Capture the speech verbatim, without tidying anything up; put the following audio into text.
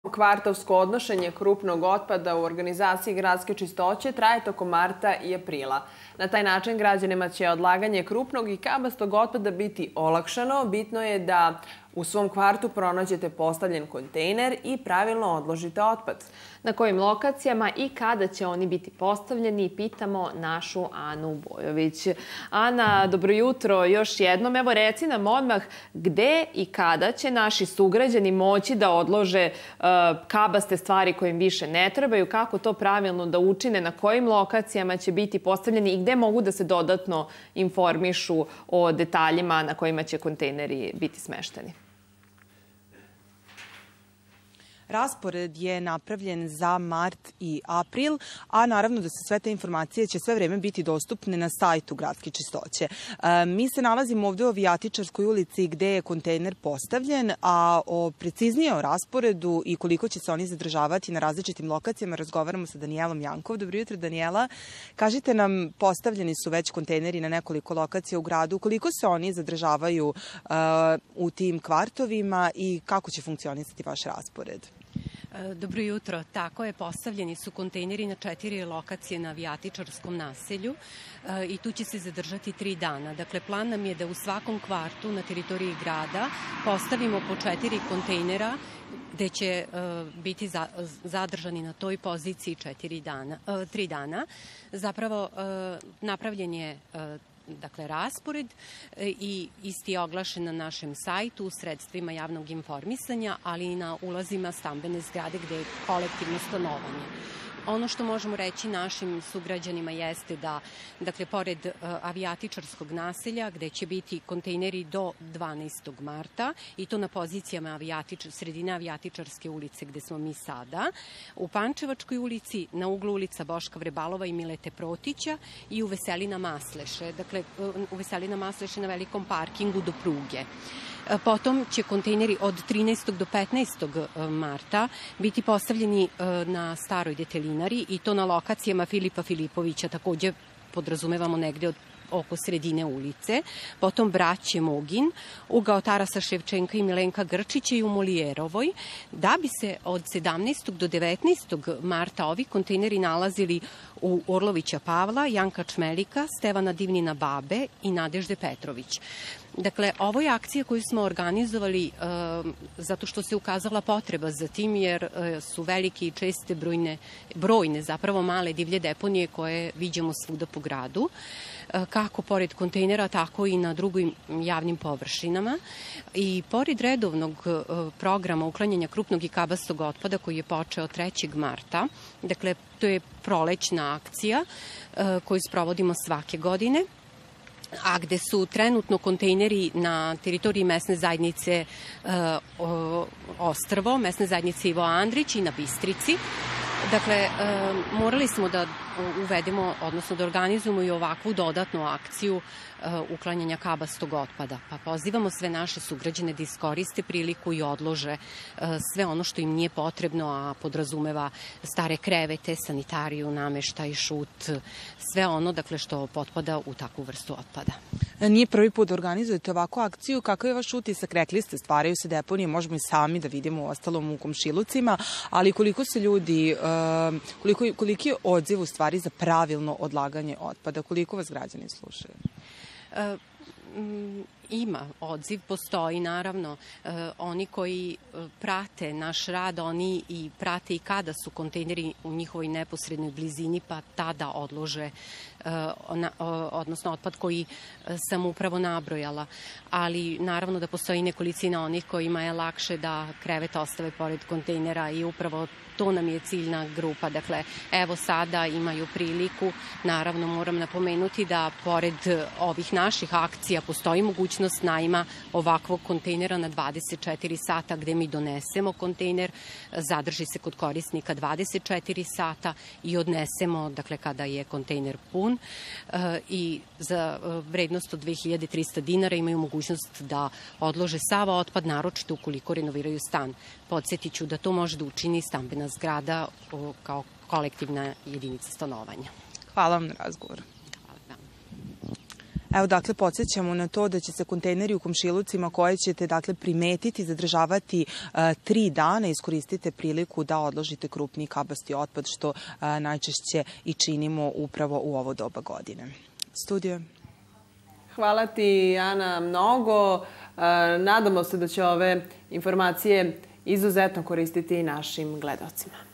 Kvartovsko odnošenje krupnog otpada u organizaciji gradske čistoće traje tokom marta i aprila. Na taj način građanima će odlaganje krupnog i kabastog otpada biti olakšano. Bitno je da u svom kvartu pronađete postavljen kontejner i pravilno odložite otpad. Na kojim lokacijama i kada će oni biti postavljeni, pitamo našu Anu Bojović. Ana, dobro jutro još jednom. Evo, reci nam odmah gde i kada će naši sugrađani moći da odlože uh, kabaste stvari koje im više ne trebaju, kako to pravilno da učine, na kojim lokacijama će biti postavljeni i gde mogu da se dodatno informišu o detaljima na kojima će kontejneri biti smešteni. Raspored je napravljen za mart i april, a naravno da se sve te informacije će sve vreme biti dostupne na sajtu Gradske čistoće. E, mi se nalazimo ovde u Avijatičarskoj ulici gde je kontejner postavljen, a o preciznije o rasporedu i koliko će se oni zadržavati na različitim lokacijama razgovaramo sa Danijelom Jankov. Dobro jutro, Daniela. Kažite nam, postavljeni su već kontejneri na nekoliko lokacija u gradu. Koliko se oni zadržavaju uh, u tim kvartovima i kako će funkcionisati vaš raspored? Dobro jutro. Tako je, postavljeni su kontejneri na četiri lokacije na Avijatičarskom naselju i tu će se zadržati tri dana. Dakle, plan nam je da u svakom kvartu na teritoriji grada postavimo po četiri kontejnera gde će uh, biti za, zadržani na toj poziciji četiri dana, uh, tri dana. Zapravo, uh, napravljen je uh, dakle, raspored i isti je oglašen na našem sajtu u sredstvima javnog informisanja, ali i na ulazima stambene zgrade gde je kolektivno stanovanje. Ono što možemo reći našim sugrađanima jeste da, dakle, pored uh, Avijatičarskog naselja, gde će biti kontejneri do dvanaestog marta, i to na pozicijama Avijatič, sredine Avijatičarske ulice, gde smo mi sada, u Pančevačkoj ulici, na uglu ulica Boška Vrebalova i Milete Protića i u Veselina Masleše, dakle, u Veselina Masleše na velikom parkingu do pruge. Potom će kontejneri od trinaestog do petnaestog marta biti postavljeni na staroj detelinari i to na lokacijama Filipa Filipovića, takođe podrazumevamo negde od oko sredine ulice, potom Braće Mogin, ugao Tarasa Ševčenka i Milenka Grčića i u Molijerovoj, da bi se od sedamnaestog do devetnaestog marta ovi kontejneri nalazili u Orlovića Pavla, Janka Čmelika, Stevana Divnina Babe i Nadežde Petrović. Dakle, ovo je akcija koju smo organizovali uh, zato što se ukazala potreba za tim, jer uh, su velike i česte brojne, brojne zapravo male divlje deponije koje viđamo svuda po gradu, uh, kako pored kontejnera, tako i na drugim javnim površinama. I pored redovnog uh, programa uklanjanja krupnog i kabastog otpada koji je počeo trećeg marta, dakle, to je prolećna akcija uh, koju sprovodimo svake godine, a gde su trenutno kontejneri na teritoriji mesne zajednice uh, Ostrvo, mesne zajednice Ivo Andrić i na Bistrici. Dakle, uh, morali smo da uvedemo, odnosno da organizujemo i ovakvu dodatnu akciju uh, uklanjanja kabastog otpada. Pa pozivamo sve naše sugrađane da iskoriste priliku i odlože uh, sve ono što im nije potrebno, a podrazumeva stare krevete, sanitariju, nameštaj, šut, sve ono, dakle, što potpada u takvu vrstu otpada. Nije prvi put da organizujete ovakvu akciju. Kakav je vaš utisak? Rekli ste, stvaraju se deponije, možemo i sami da vidimo u ostalom u komšilucima, ali koliko se ljudi, uh, koliko, koliki je odziv u stvari za pravilno odlaganje otpada? Koliko vas građani slušaju? Uh, Ima odziv, postoji naravno. E, oni koji prate naš rad, oni i prate i kada su kontejneri u njihovoj neposrednoj blizini, pa tada odlože, e, na, odnosno otpad koji sam upravo nabrojala. Ali naravno da postoji nekolicina onih kojima je lakše da krevet ostave pored kontejnera i upravo to nam je ciljna grupa. Dakle, evo sada imaju priliku. Naravno, moram napomenuti da pored ovih naših akcija postoji mogućnost najma ovakvog kontejnera na dvadeset četiri sata gde mi donesemo kontejner, zadrži se kod korisnika dvadeset četiri sata i odnesemo, dakle, kada je kontejner pun, i za vrednost od dve hiljade trista dinara imaju mogućnost da odlože sav otpad, naročito ukoliko renoviraju stan. Podsjetit ću da to može da učini stambena zgrada kao kolektivna jedinica stanovanja. Hvala vam na razgovoru. Evo, dakle, podsjećamo na to da će se kontejneri u komšilucima koje ćete, dakle, primetiti, zadržavati tri dana. Iskoristite priliku da odložite krupni kabasti otpad, što najčešće i činimo upravo u ovo doba godine. Studio. Hvala ti, Ana, mnogo. Nadamo se da će ove informacije izuzetno koristiti i našim gledalcima.